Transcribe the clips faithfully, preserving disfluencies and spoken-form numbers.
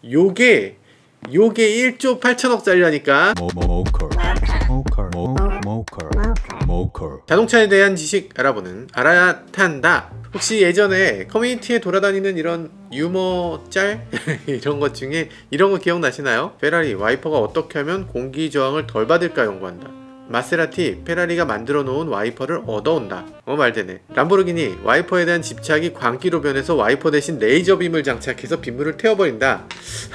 요게 요게 일조 팔천억짜리라니까. 자동차에 대한 지식 알아보는 알아야 탄다. 혹시 예전에 커뮤니티에 돌아다니는 이런 유머 짤? 이런 것 중에 이런 거 기억나시나요? 페라리 와이퍼가 어떻게 하면 공기 저항을 덜 받을까 연구한다. 마세라티 페라리가 만들어 놓은 와이퍼를 얻어온다. 어 말되네. 람보르기니 와이퍼에 대한 집착이 광기로 변해서 와이퍼 대신 레이저빔을 장착해서 빗물을 태워버린다.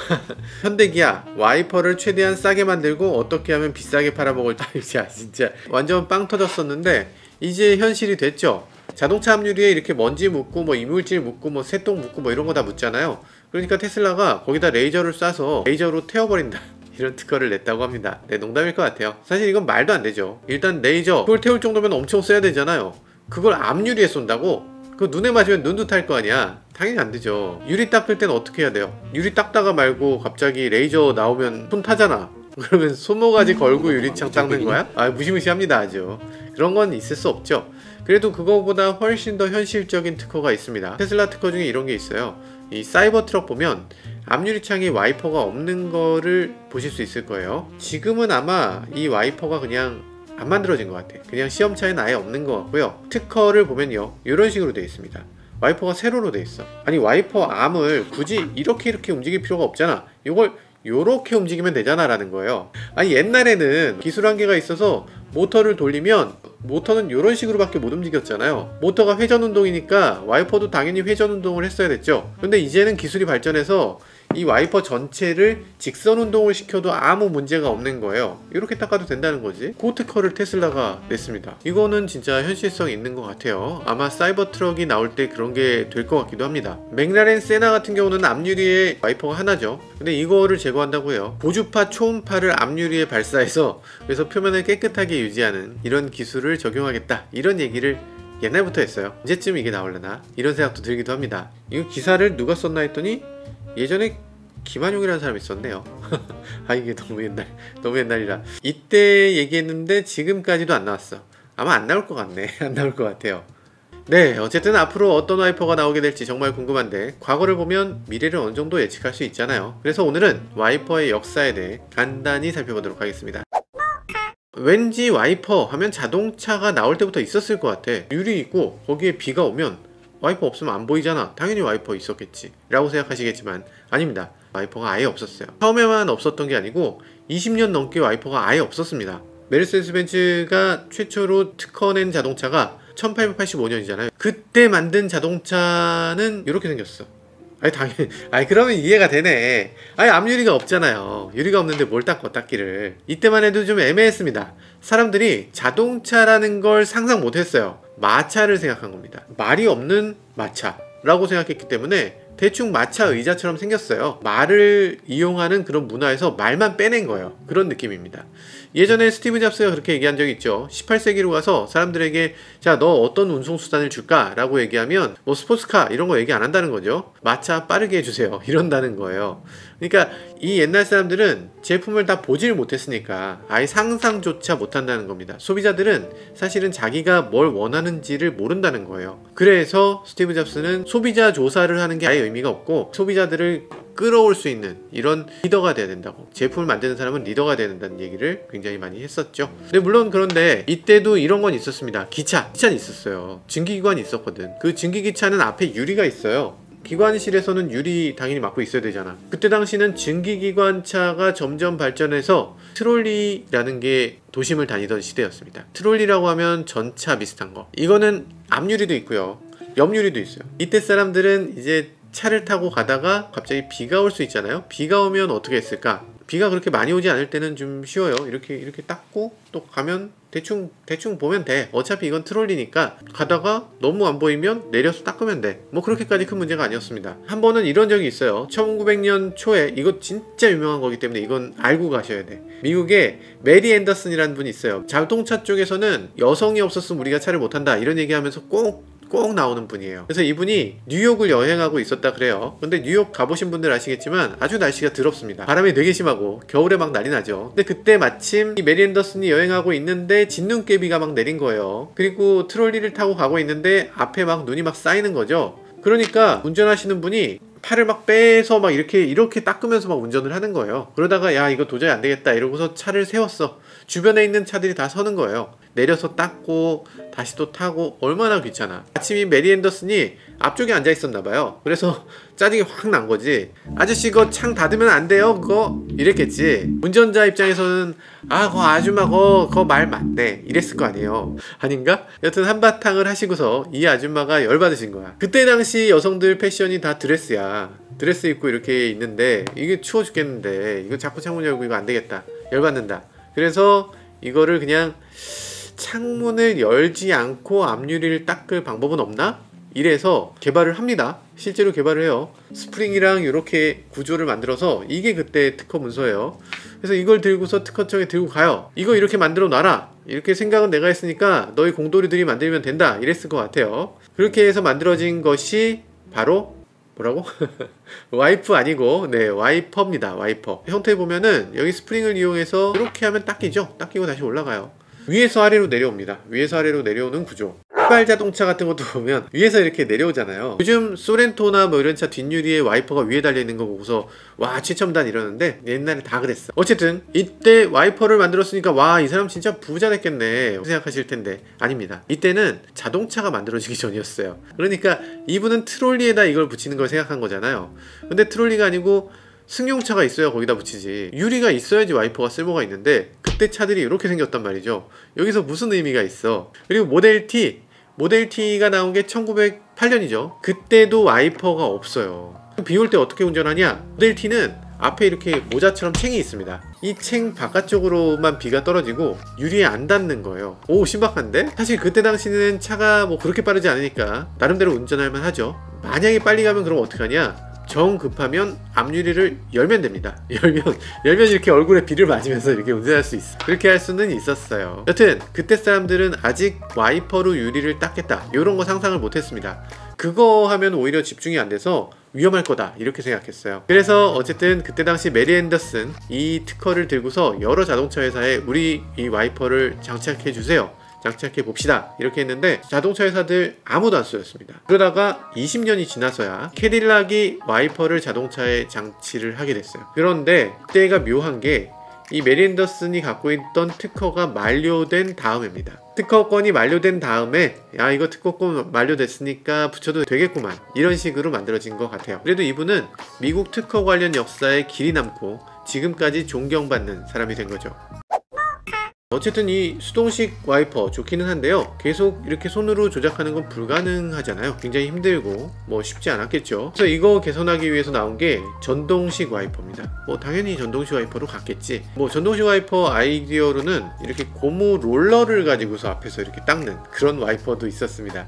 현대기아 와이퍼를 최대한 싸게 만들고 어떻게 하면 비싸게 팔아먹을까. 진짜 진짜 완전 빵 터졌었는데 이제 현실이 됐죠. 자동차 앞유리에 이렇게 먼지 묻고 뭐 이물질 묻고 뭐 새똥 묻고 뭐 이런 거 다 묻잖아요. 그러니까 테슬라가 거기다 레이저를 쏴서 레이저로 태워버린다. 이런 특허를 냈다고 합니다. 네, 농담일 것 같아요. 사실 이건 말도 안 되죠. 일단 레이저 그걸 태울 정도면 엄청 써야 되잖아요. 그걸 앞유리에 쏜다고? 그거 눈에 맞으면 눈도 탈 거 아니야. 당연히 안 되죠. 유리 닦을 땐 어떻게 해야 돼요? 유리 닦다가 말고 갑자기 레이저 나오면 손 타잖아. 그러면 손모가지 걸고 유리창 닦는 거야? 아, 무시무시합니다 아주. 그런 건 있을 수 없죠. 그래도 그거보다 훨씬 더 현실적인 특허가 있습니다. 테슬라 특허 중에 이런 게 있어요. 이 사이버 트럭 보면 앞유리창에 와이퍼가 없는 거를 보실 수 있을 거예요. 지금은 아마 이 와이퍼가 그냥 안 만들어진 것 같아. 그냥 시험차에는 아예 없는 것 같고요. 특허를 보면요, 이런 식으로 되어 있습니다. 와이퍼가 세로로 되어 있어. 아니 와이퍼 암을 굳이 이렇게 이렇게 움직일 필요가 없잖아. 이걸 요렇게 움직이면 되잖아 라는 거예요. 아니 옛날에는 기술 한계가 있어서 모터를 돌리면 모터는 이런 식으로 밖에 못 움직였잖아요. 모터가 회전 운동이니까 와이퍼도 당연히 회전 운동을 했어야 됐죠. 근데 이제는 기술이 발전해서 이 와이퍼 전체를 직선 운동을 시켜도 아무 문제가 없는 거예요. 이렇게 닦아도 된다는 거지. 그 특허를 테슬라가 냈습니다. 이거는 진짜 현실성이 있는 것 같아요. 아마 사이버 트럭이 나올 때 그런 게 될 것 같기도 합니다. 맥라렌 세나 같은 경우는 앞유리에 와이퍼가 하나죠. 근데 이거를 제거한다고 해요. 고주파 초음파를 앞유리에 발사해서 그래서 표면을 깨끗하게 유지하는 이런 기술을 적용하겠다, 이런 얘기를 옛날부터 했어요. 언제쯤 이게 나오려나 이런 생각도 들기도 합니다. 이 기사를 누가 썼나 했더니 예전에 김한용이라는 사람이 있었네요. 아 이게 너무 옛날 너무 옛날이라 이때 얘기했는데 지금까지도 안 나왔어. 아마 안 나올 것 같네. 안 나올 것 같아요. 네, 어쨌든 앞으로 어떤 와이퍼가 나오게 될지 정말 궁금한데 과거를 보면 미래를 어느 정도 예측할 수 있잖아요. 그래서 오늘은 와이퍼의 역사에 대해 간단히 살펴보도록 하겠습니다. 왠지 와이퍼 하면 자동차가 나올 때부터 있었을 것 같아. 유리 있고 거기에 비가 오면 와이퍼 없으면 안 보이잖아. 당연히 와이퍼 있었겠지 라고 생각하시겠지만 아닙니다. 와이퍼가 아예 없었어요. 처음에만 없었던 게 아니고 이십 년 넘게 와이퍼가 아예 없었습니다. 메르세데스 벤츠가 최초로 특허낸 자동차가 천팔백팔십오 년이잖아요. 그때 만든 자동차는 이렇게 생겼어. 아니 당연히 아니 그러면 이해가 되네. 아니 앞유리가 없잖아요. 유리가 없는데 뭘 닦고 닦기를. 이때만 해도 좀 애매했습니다. 사람들이 자동차라는 걸 상상 못했어요. 마차를 생각한 겁니다. 말이 없는 마차라고 생각했기 때문에 대충 마차 의자처럼 생겼어요. 말을 이용하는 그런 문화에서 말만 빼낸 거예요. 그런 느낌입니다. 예전에 스티브 잡스가 그렇게 얘기한 적이 있죠. 십팔 세기로 가서 사람들에게 자 너 어떤 운송수단을 줄까? 라고 얘기하면 뭐 스포츠카 이런 거 얘기 안 한다는 거죠. 마차 빠르게 해주세요 이런다는 거예요. 그러니까 이 옛날 사람들은 제품을 다 보질 못했으니까 아예 상상조차 못한다는 겁니다. 소비자들은 사실은 자기가 뭘 원하는지를 모른다는 거예요. 그래서 스티브 잡스는 소비자 조사를 하는 게 아예 의미가 없고 소비자들을 끌어올 수 있는 이런 리더가 돼야 된다고, 제품을 만드는 사람은 리더가 돼야 된다는 얘기를 굉장히 많이 했었죠. 근데 물론 그런데 이때도 이런 건 있었습니다. 기차, 기차는 있었어요. 증기기관이 있었거든. 그 증기기차는 앞에 유리가 있어요. 기관실에서는 유리 당연히 막고 있어야 되잖아. 그때 당시는 증기기관차가 점점 발전해서 트롤리라는 게 도심을 다니던 시대였습니다. 트롤리라고 하면 전차 비슷한 거. 이거는 앞유리도 있고요, 옆유리도 있어요. 이때 사람들은 이제 차를 타고 가다가 갑자기 비가 올 수 있잖아요. 비가 오면 어떻게 했을까? 비가 그렇게 많이 오지 않을 때는 좀 쉬워요. 이렇게 이렇게 닦고 또 가면 대충 대충 보면 돼. 어차피 이건 트롤리니까 가다가 너무 안 보이면 내려서 닦으면 돼. 뭐 그렇게까지 큰 문제가 아니었습니다. 한 번은 이런 적이 있어요. 천구백 년 초에, 이거 진짜 유명한 거기 때문에 이건 알고 가셔야 돼. 미국에 메리 앤더슨이라는 분이 있어요. 자동차 쪽에서는 여성이 없었으면 우리가 차를 못 탄다 이런 얘기하면서 꼭 꼭 나오는 분이에요. 그래서 이분이 뉴욕을 여행하고 있었다 그래요. 근데 뉴욕 가보신 분들 아시겠지만 아주 날씨가 더럽습니다. 바람이 되게 심하고 겨울에 막 난리 나죠. 근데 그때 마침 이 메리 앤더슨이 여행하고 있는데 진눈깨비가 막 내린 거예요. 그리고 트롤리를 타고 가고 있는데 앞에 막 눈이 막 쌓이는 거죠. 그러니까 운전하시는 분이 팔을 막 빼서 막 이렇게 이렇게 닦으면서 막 운전을 하는 거예요. 그러다가 야 이거 도저히 안 되겠다 이러고서 차를 세웠어. 주변에 있는 차들이 다 서는 거예요. 내려서 닦고 다시 또 타고 얼마나 귀찮아. 아침이 메리 앤더슨이 앞쪽에 앉아 있었나 봐요. 그래서 짜증이 확 난 거지. 아저씨 그거 창 닫으면 안 돼요 그거 이랬겠지. 운전자 입장에서는 아 그거 아줌마 그거 그거 말 맞네 이랬을 거 아니에요. 아닌가? 여튼 한바탕을 하시고서 이 아줌마가 열받으신 거야. 그때 당시 여성들 패션이 다 드레스야. 드레스 입고 이렇게 있는데 이게 추워 죽겠는데 이거 자꾸 창문 열고 이거 안 되겠다. 열받는다. 그래서 이거를 그냥 창문을 열지 않고 앞유리를 닦을 방법은 없나? 이래서 개발을 합니다. 실제로 개발을 해요. 스프링이랑 이렇게 구조를 만들어서 이게 그때 특허 문서예요. 그래서 이걸 들고서 특허청에 들고 가요. 이거 이렇게 만들어 놔라. 이렇게 생각은 내가 했으니까 너희 공돌이들이 만들면 된다. 이랬을 것 같아요. 그렇게 해서 만들어진 것이 바로 뭐라고? 와이프 아니고 네 와이퍼입니다. 와이퍼. 형태 보면은 여기 스프링을 이용해서 이렇게 하면 닦이죠. 닦이고 다시 올라가요. 위에서 아래로 내려옵니다. 위에서 아래로 내려오는 구조. 휘발 자동차 같은 것도 보면 위에서 이렇게 내려오잖아요. 요즘 소렌토나 뭐 이런 차 뒷유리에 와이퍼가 위에 달려있는 거 보고서 와 최첨단 이러는데 옛날에 다 그랬어. 어쨌든 이때 와이퍼를 만들었으니까 와 이 사람 진짜 부자 됐겠네 생각하실 텐데 아닙니다. 이때는 자동차가 만들어지기 전이었어요. 그러니까 이분은 트롤리에다 이걸 붙이는 걸 생각한 거잖아요. 근데 트롤리가 아니고 승용차가 있어야 거기다 붙이지. 유리가 있어야지 와이퍼가 쓸모가 있는데 그때 차들이 이렇게 생겼단 말이죠. 여기서 무슨 의미가 있어. 그리고 모델 T 모델 T가 나온 게 천구백팔 년이죠 그때도 와이퍼가 없어요. 비 올 때 어떻게 운전하냐. 모델 T는 앞에 이렇게 모자처럼 챙이 있습니다. 이 챙 바깥쪽으로만 비가 떨어지고 유리에 안 닿는 거예요. 오 신박한데? 사실 그때 당시는 차가 뭐 그렇게 빠르지 않으니까 나름대로 운전할 만 하죠. 만약에 빨리 가면 그럼 어떡하냐. 정 급하면 앞유리를 열면 됩니다. 열면 열면 이렇게 얼굴에 비를 맞으면서 이렇게 운전할 수 있어. 그렇게 할 수는 있었어요. 여튼 그때 사람들은 아직 와이퍼로 유리를 닦겠다 이런 거 상상을 못했습니다. 그거 하면 오히려 집중이 안 돼서 위험할 거다 이렇게 생각했어요. 그래서 어쨌든 그때 당시 메리 앤더슨 이 특허를 들고서 여러 자동차 회사에 우리 이 와이퍼를 장착해 주세요. 장착해 봅시다 이렇게 했는데 자동차 회사들 아무도 안 쓰였습니다. 그러다가 이십 년이 지나서야 캐딜락이 와이퍼를 자동차에 장치를 하게 됐어요. 그런데 그때가 묘한 게 이 메리 앤더슨이 갖고 있던 특허가 만료된 다음입니다. 특허권이 만료된 다음에 야 이거 특허권 만료됐으니까 붙여도 되겠구만 이런 식으로 만들어진 것 같아요. 그래도 이분은 미국 특허 관련 역사에 길이 남고 지금까지 존경받는 사람이 된 거죠. 어쨌든 이 수동식 와이퍼 좋기는 한데요. 계속 이렇게 손으로 조작하는 건 불가능하잖아요. 굉장히 힘들고 뭐 쉽지 않았겠죠. 그래서 이거 개선하기 위해서 나온 게 전동식 와이퍼입니다. 뭐 당연히 전동식 와이퍼로 갔겠지. 뭐 전동식 와이퍼 아이디어로는 이렇게 고무 롤러를 가지고서 앞에서 이렇게 닦는 그런 와이퍼도 있었습니다.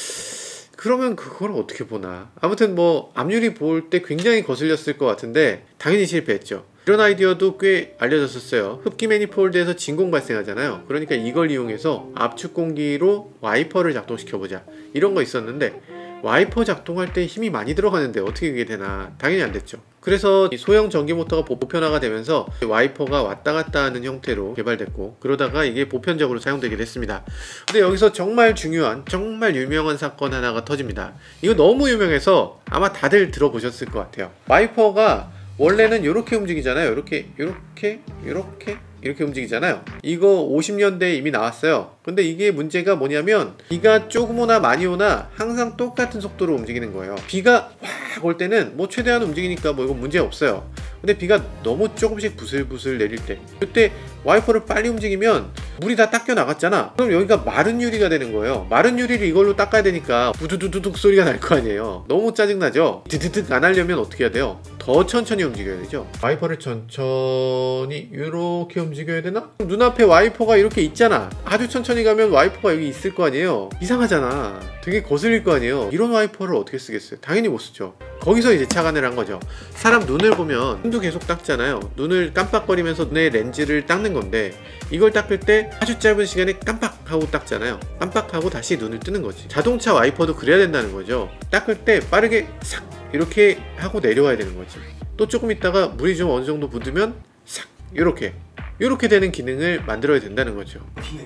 그러면 그걸 어떻게 보나. 아무튼 뭐 앞유리 볼 때 굉장히 거슬렸을 것 같은데 당연히 실패했죠. 이런 아이디어도 꽤 알려졌었어요. 흡기 매니폴드에서 진공 발생하잖아요. 그러니까 이걸 이용해서 압축 공기로 와이퍼를 작동시켜보자 이런 거 있었는데 와이퍼 작동할 때 힘이 많이 들어가는데 어떻게 그게 되나. 당연히 안 됐죠. 그래서 소형 전기 모터가 보편화가 되면서 와이퍼가 왔다 갔다 하는 형태로 개발됐고 그러다가 이게 보편적으로 사용되게 됐습니다. 근데 여기서 정말 중요한 정말 유명한 사건 하나가 터집니다. 이거 너무 유명해서 아마 다들 들어보셨을 것 같아요. 와이퍼가 원래는 이렇게 움직이잖아요. 이렇게 이렇게 이렇게 이렇게 움직이잖아요. 이거 오십 년대에 이미 나왔어요. 근데 이게 문제가 뭐냐면 비가 조금 오나 많이 오나 항상 똑같은 속도로 움직이는 거예요. 비가 확 올 때는 뭐 최대한 움직이니까 뭐 이건 문제 없어요. 근데 비가 너무 조금씩 부슬부슬 내릴 때 그때 와이퍼를 빨리 움직이면 물이 다 닦여 나갔잖아. 그럼 여기가 마른 유리가 되는 거예요. 마른 유리를 이걸로 닦아야 되니까 부두두두둑 소리가 날 거 아니에요. 너무 짜증나죠. 드드득 안 하려면 어떻게 해야 돼요? 더 천천히 움직여야 되죠. 와이퍼를 천천히 이렇게 움직여야 되나? 눈앞에 와이퍼가 이렇게 있잖아. 아주 천천히 가면 와이퍼가 여기 있을 거 아니에요. 이상하잖아. 되게 거슬릴 거 아니에요. 이런 와이퍼를 어떻게 쓰겠어요? 당연히 못 쓰죠. 거기서 이제 착안을 한 거죠. 사람 눈을 보면 눈도 계속 닦잖아요. 눈을 깜빡거리면서 눈의 렌즈를 닦는 건데 이걸 닦을 때 아주 짧은 시간에 깜빡하고 닦잖아요. 깜빡하고 다시 눈을 뜨는 거지. 자동차 와이퍼도 그래야 된다는 거죠. 닦을 때 빠르게 싹 이렇게 하고 내려와야 되는 거지. 또 조금 있다가 물이 좀 어느 정도 묻으면 싹 이렇게 이렇게 되는 기능을 만들어야 된다는 거죠.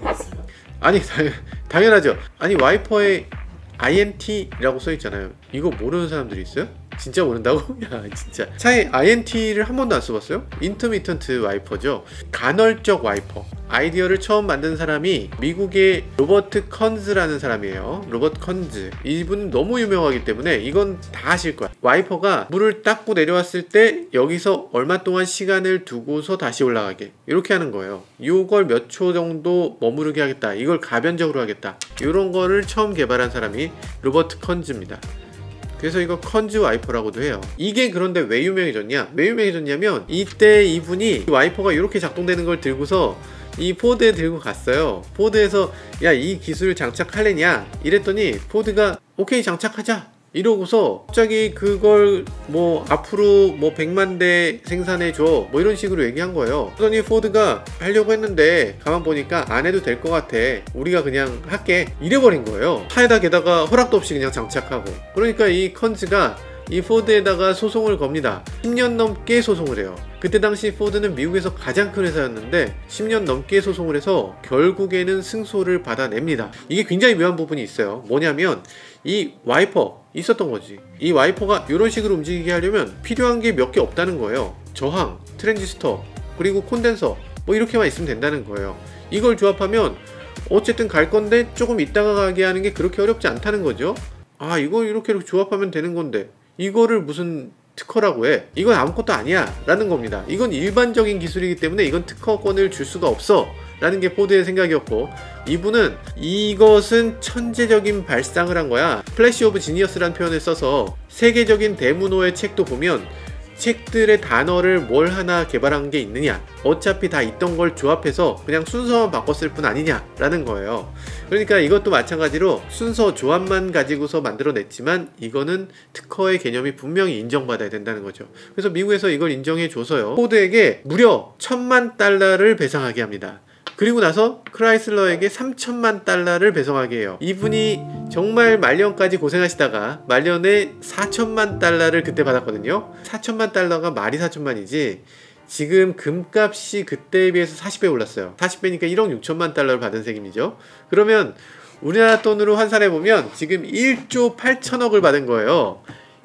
아니 당연, 당연하죠. 아니 와이퍼에 아이엔티라고 써 있잖아요. 이거 모르는 사람들이 있어요? 진짜 모른다고? 야 진짜. 차에 아이엔티를 한 번도 안 써봤어요? 인터미턴트 와이퍼죠. 간헐적 와이퍼. 아이디어를 처음 만든 사람이 미국의 로버트 컨즈라는 사람이에요. 로버트 컨즈. 이분은 너무 유명하기 때문에 이건 다 아실 거야. 와이퍼가 물을 닦고 내려왔을 때 여기서 얼마 동안 시간을 두고서 다시 올라가게, 이렇게 하는 거예요. 이걸 몇 초 정도 머무르게 하겠다, 이걸 가변적으로 하겠다, 이런 거를 처음 개발한 사람이 로버트 컨즈입니다. 그래서 이거 컨즈 와이퍼라고도 해요. 이게 그런데 왜 유명해졌냐? 왜 유명해졌냐면 이때 이분이 와이퍼가 이렇게 작동되는 걸 들고서 이 포드에 들고 갔어요. 포드에서 야, 이 기술을 장착할래냐 이랬더니 포드가 오케이 장착하자 이러고서 갑자기 그걸 뭐 앞으로 뭐 백만 대 생산해줘 뭐 이런 식으로 얘기한 거예요. 그러더니 포드가 하려고 했는데 가만 보니까 안 해도 될 것 같아, 우리가 그냥 할게 이래버린 거예요. 차에다 게다가 허락도 없이 그냥 장착하고. 그러니까 이 컨즈가 이 포드에다가 소송을 겁니다. 십 년 넘게 소송을 해요. 그때 당시 포드는 미국에서 가장 큰 회사였는데 십 년 넘게 소송을 해서 결국에는 승소를 받아냅니다. 이게 굉장히 묘한 부분이 있어요. 뭐냐면 이 와이퍼 있었던 거지. 이 와이퍼가 이런 식으로 움직이게 하려면 필요한 게 몇 개 없다는 거예요. 저항, 트랜지스터, 그리고 콘덴서 뭐 이렇게만 있으면 된다는 거예요. 이걸 조합하면 어쨌든 갈 건데 조금 이따가 가게 하는 게 그렇게 어렵지 않다는 거죠. 아, 이거 이렇게, 이렇게 조합하면 되는 건데 이거를 무슨 특허라고 해? 이건 아무것도 아니야 라는 겁니다. 이건 일반적인 기술이기 때문에 이건 특허권을 줄 수가 없어 라는 게 포드의 생각이었고, 이분은 이것은 천재적인 발상을 한 거야. 플래시 오브 지니어스라는 표현을 써서 세계적인 대문호의 책도 보면 책들의 단어를 뭘 하나 개발한 게 있느냐, 어차피 다 있던 걸 조합해서 그냥 순서만 바꿨을 뿐 아니냐 라는 거예요. 그러니까 이것도 마찬가지로 순서 조합만 가지고서 만들어냈지만 이거는 특허의 개념이 분명히 인정받아야 된다는 거죠. 그래서 미국에서 이걸 인정해 줘서요, 포드에게 무려 천만 달러를 배상하게 합니다. 그리고 나서 크라이슬러에게 삼천만 달러를 배송하게 해요. 이분이 정말 말년까지 고생하시다가 말년에 사천만 달러를 그때 받았거든요. 사천만 달러가 말이 사천만이지 지금 금값이 그때에 비해서 사십 배 올랐어요. 사십 배니까 일억 육천만 달러를 받은 셈이죠. 그러면 우리나라 돈으로 환산해보면 지금 일조 팔천억을 받은 거예요.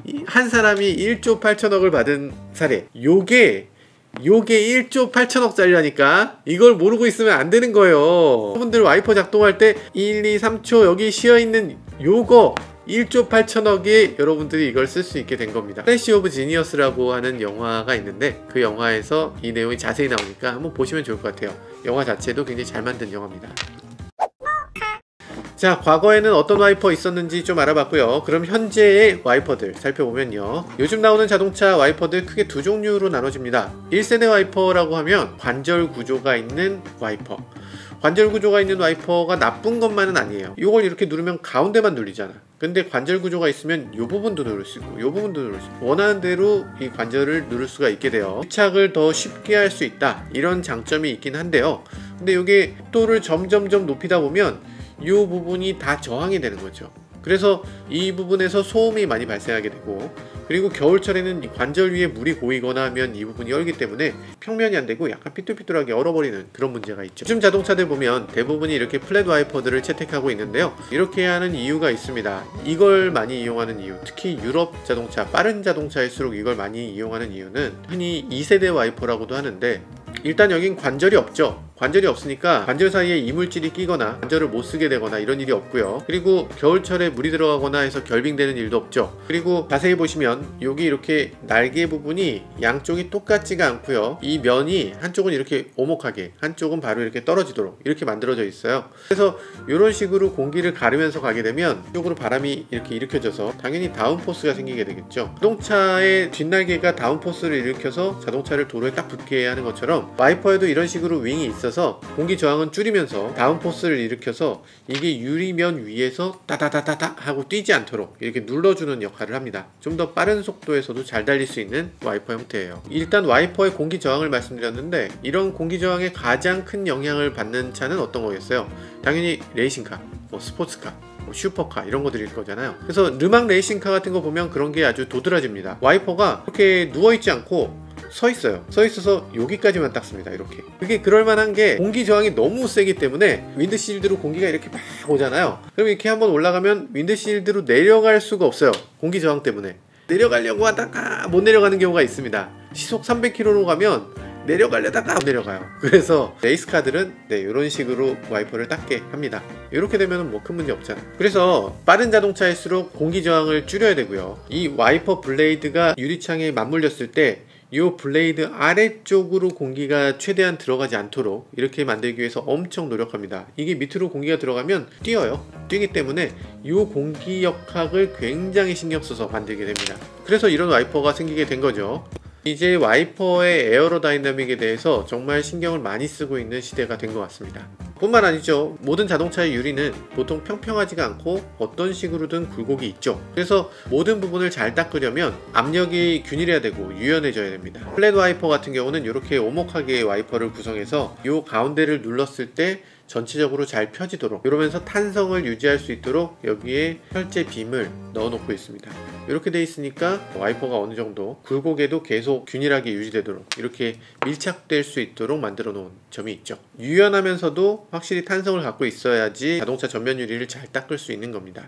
한 사람이 일조 팔천억을 받은 사례. 요게 요게 일조 팔천억짜리라니까 이걸 모르고 있으면 안 되는 거예요. 여러분들 와이퍼 작동할 때 일, 이, 삼 초 여기 쉬어있는 요거 일조 팔천억에 여러분들이 이걸 쓸 수 있게 된 겁니다. 플래시 오브 지니어스라고 하는 영화가 있는데 그 영화에서 이 내용이 자세히 나오니까 한번 보시면 좋을 것 같아요. 영화 자체도 굉장히 잘 만든 영화입니다. 자, 과거에는 어떤 와이퍼 있었는지 좀 알아봤고요. 그럼 현재의 와이퍼들 살펴보면요, 요즘 나오는 자동차 와이퍼들 크게 두 종류로 나눠집니다. 일 세대 와이퍼라고 하면 관절 구조가 있는 와이퍼. 관절 구조가 있는 와이퍼가 나쁜 것만은 아니에요. 이걸 이렇게 누르면 가운데만 눌리잖아. 근데 관절 구조가 있으면 이 부분도 누를 수 있고 이 부분도 누를 수 있고 원하는 대로 이 관절을 누를 수가 있게 돼요. 부착을 더 쉽게 할 수 있다, 이런 장점이 있긴 한데요. 근데 이게 속도를 점점점 높이다 보면 이 부분이 다 저항이 되는 거죠. 그래서 이 부분에서 소음이 많이 발생하게 되고, 그리고 겨울철에는 이 관절 위에 물이 고이거나 하면 이 부분이 얼기 때문에 평면이 안 되고 약간 삐뚤삐뚤하게 얼어버리는 그런 문제가 있죠. 요즘 자동차들 보면 대부분이 이렇게 플랫 와이퍼들을 채택하고 있는데요, 이렇게 하는 이유가 있습니다. 이걸 많이 이용하는 이유, 특히 유럽 자동차, 빠른 자동차일수록 이걸 많이 이용하는 이유는 흔히 이 세대 와이퍼라고도 하는데, 일단 여긴 관절이 없죠. 관절이 없으니까 관절 사이에 이물질이 끼거나 관절을 못 쓰게 되거나 이런 일이 없고요. 그리고 겨울철에 물이 들어가거나 해서 결빙되는 일도 없죠. 그리고 자세히 보시면 여기 이렇게 날개 부분이 양쪽이 똑같지가 않고요. 이 면이 한쪽은 이렇게 오목하게, 한쪽은 바로 이렇게 떨어지도록 이렇게 만들어져 있어요. 그래서 이런 식으로 공기를 가르면서 가게 되면 이쪽으로 바람이 이렇게 일으켜져서 당연히 다운포스가 생기게 되겠죠. 자동차의 뒷날개가 다운포스를 일으켜서 자동차를 도로에 딱 붙게 하는 것처럼 와이퍼에도 이런 식으로 윙이 있어요. 있어서 공기 저항은 줄이면서 다운포스를 일으켜서 이게 유리면 위에서 따다다다다 하고 뛰지 않도록 이렇게 눌러주는 역할을 합니다. 좀 더 빠른 속도에서도 잘 달릴 수 있는 와이퍼 형태예요. 일단 와이퍼의 공기 저항을 말씀드렸는데, 이런 공기 저항에 가장 큰 영향을 받는 차는 어떤 거겠어요? 당연히 레이싱카, 뭐 스포츠카, 뭐 슈퍼카 이런 거들일 거잖아요. 그래서 르망 레이싱카 같은 거 보면 그런 게 아주 도드라집니다. 와이퍼가 이렇게 누워있지 않고 서 있어요. 서 있어서 여기까지만 닦습니다. 이렇게. 그게 그럴만한 게 공기 저항이 너무 세기 때문에 윈드실드로 공기가 이렇게 막 오잖아요. 그럼 이렇게 한번 올라가면 윈드실드로 내려갈 수가 없어요. 공기 저항 때문에. 내려가려고 하다가 못 내려가는 경우가 있습니다. 시속 삼백 킬로미터로 가면 내려가려다가 안 내려가요. 그래서 레이스카들은 네, 이런 식으로 와이퍼를 닦게 합니다. 이렇게 되면 뭐 큰 문제 없잖아요. 그래서 빠른 자동차일수록 공기 저항을 줄여야 되고요. 이 와이퍼 블레이드가 유리창에 맞물렸을 때 이 블레이드 아래쪽으로 공기가 최대한 들어가지 않도록 이렇게 만들기 위해서 엄청 노력합니다. 이게 밑으로 공기가 들어가면 뛰어요. 뛰기 때문에 이 공기 역학을 굉장히 신경 써서 만들게 됩니다. 그래서 이런 와이퍼가 생기게 된 거죠. 이제 와이퍼의 에어로다이나믹에 대해서 정말 신경을 많이 쓰고 있는 시대가 된 것 같습니다. 뿐만 아니죠. 모든 자동차의 유리는 보통 평평하지가 않고 어떤 식으로든 굴곡이 있죠. 그래서 모든 부분을 잘 닦으려면 압력이 균일해야 되고 유연해져야 됩니다. 플랫 와이퍼 같은 경우는 이렇게 오목하게 와이퍼를 구성해서 이 가운데를 눌렀을 때 전체적으로 잘 펴지도록, 이러면서 탄성을 유지할 수 있도록 여기에 혈제 빔을 넣어 놓고 있습니다. 이렇게 돼 있으니까 와이퍼가 어느 정도 굴곡에도 계속 균일하게 유지되도록 이렇게 밀착될 수 있도록 만들어 놓은 점이 있죠. 유연하면서도 확실히 탄성을 갖고 있어야지 자동차 전면 유리를 잘 닦을 수 있는 겁니다.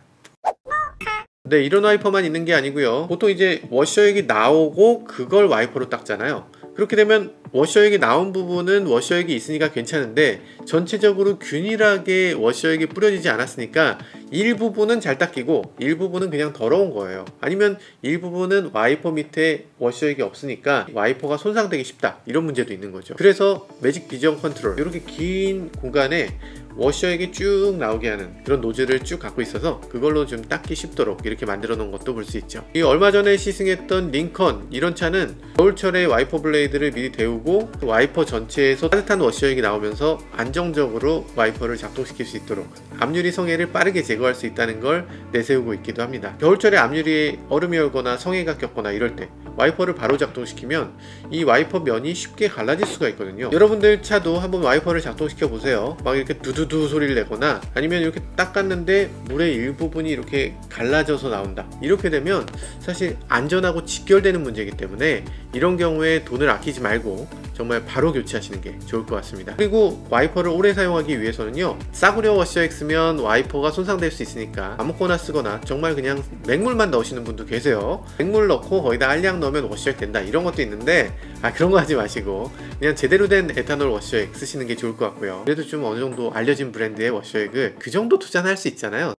네, 이런 와이퍼만 있는 게 아니고요. 보통 이제 워셔액이 나오고 그걸 와이퍼로 닦잖아요. 그렇게 되면 워셔액이 나온 부분은 워셔액이 있으니까 괜찮은데 전체적으로 균일하게 워셔액이 뿌려지지 않았으니까 일부분은 잘 닦이고 일부분은 그냥 더러운 거예요. 아니면 일부분은 와이퍼 밑에 워셔액이 없으니까 와이퍼가 손상되기 쉽다, 이런 문제도 있는 거죠. 그래서 매직 비전 컨트롤, 이렇게 긴 공간에 워셔액이 쭉 나오게 하는 그런 노즐을 쭉 갖고 있어서 그걸로 좀 닦기 쉽도록 이렇게 만들어 놓은 것도 볼 수 있죠. 이 얼마 전에 시승했던 링컨, 이런 차는 겨울철에 와이퍼 블레이드를 미리 데우고 와이퍼 전체에서 따뜻한 워셔액이 나오면서 안정적으로 와이퍼를 작동시킬 수 있도록 앞유리 성해를 빠르게 제거할 수 있다는 걸 내세우고 있기도 합니다. 겨울철에 앞유리에 얼음이 얼거나 성해가 꼈거나 이럴 때 와이퍼를 바로 작동시키면 이 와이퍼 면이 쉽게 갈라질 수가 있거든요. 여러분들 차도 한번 와이퍼를 작동시켜 보세요. 막 이렇게 두두두 소리를 내거나 아니면 이렇게 닦았는데 물의 일부분이 이렇게 갈라져서 나온다, 이렇게 되면 사실 안전하고 직결되는 문제이기 때문에 이런 경우에 돈을 아끼지 말고 정말 바로 교체하시는 게 좋을 것 같습니다. 그리고 와이퍼를 오래 사용하기 위해서는요, 싸구려 워셔액 쓰면 와이퍼가 손상될 수 있으니까 아무거나 쓰거나 정말 그냥 맹물만 넣으시는 분도 계세요. 맹물 넣고 거기다 알약 넣으면 워셔액 된다, 이런 것도 있는데 아, 그런 거 하지 마시고 그냥 제대로 된 에탄올 워셔액 쓰시는 게 좋을 것 같고요. 그래도 좀 어느 정도 알려진 브랜드의 워셔액을 그 정도 투자는 할 수 있잖아요.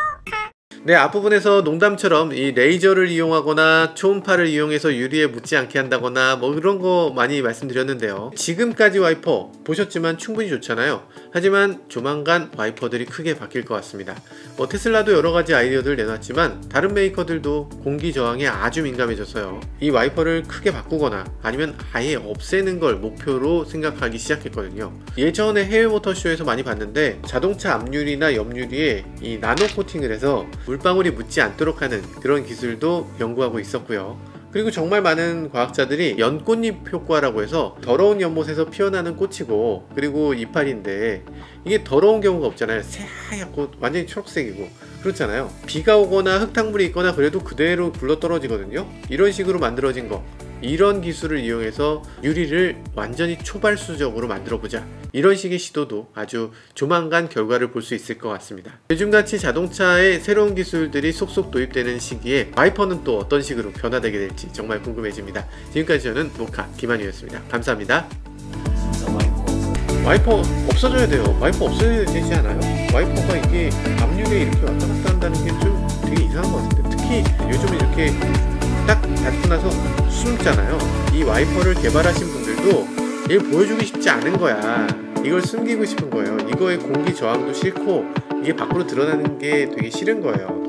네, 앞부분에서 농담처럼 이 레이저를 이용하거나 초음파를 이용해서 유리에 묻지 않게 한다거나 뭐 그런 거 많이 말씀드렸는데요. 지금까지 와이퍼 보셨지만 충분히 좋잖아요. 하지만 조만간 와이퍼들이 크게 바뀔 것 같습니다. 뭐 테슬라도 여러가지 아이디어들 내놨지만 다른 메이커들도 공기 저항에 아주 민감해져서요, 이 와이퍼를 크게 바꾸거나 아니면 아예 없애는 걸 목표로 생각하기 시작했거든요. 예전에 해외 모터쇼에서 많이 봤는데 자동차 앞유리나 옆유리에 이 나노 코팅을 해서 물방울이 묻지 않도록 하는 그런 기술도 연구하고 있었고요. 그리고 정말 많은 과학자들이 연꽃잎 효과라고 해서 더러운 연못에서 피어나는 꽃이고 그리고 이파리인데 이게 더러운 경우가 없잖아요. 새하얗고 완전히 초록색이고 그렇잖아요. 비가 오거나 흙탕물이 있거나 그래도 그대로 굴러 떨어지거든요. 이런 식으로 만들어진 거, 이런 기술을 이용해서 유리를 완전히 초발수적으로 만들어보자, 이런 식의 시도도 아주 조만간 결과를 볼 수 있을 것 같습니다. 요즘같이 자동차에 새로운 기술들이 속속 도입되는 시기에 와이퍼는 또 어떤 식으로 변화되게 될지 정말 궁금해집니다. 지금까지 저는 모카 김한유였습니다. 감사합니다. 와이퍼 없어져야 돼요. 와이퍼 없어져야 되지 않아요? 와이퍼가 이게 앞유리에 이렇게 왔다 갔다 한다는 게 좀 되게 이상한 것 같은데, 특히 요즘은 이렇게 딱 닫고 나서 숨잖아요. 이 와이퍼를 개발하신 분들도 이걸 보여주기 쉽지 않은 거야. 이걸 숨기고 싶은 거예요. 이거의 공기 저항도 싫고 이게 밖으로 드러나는 게 되게 싫은 거예요.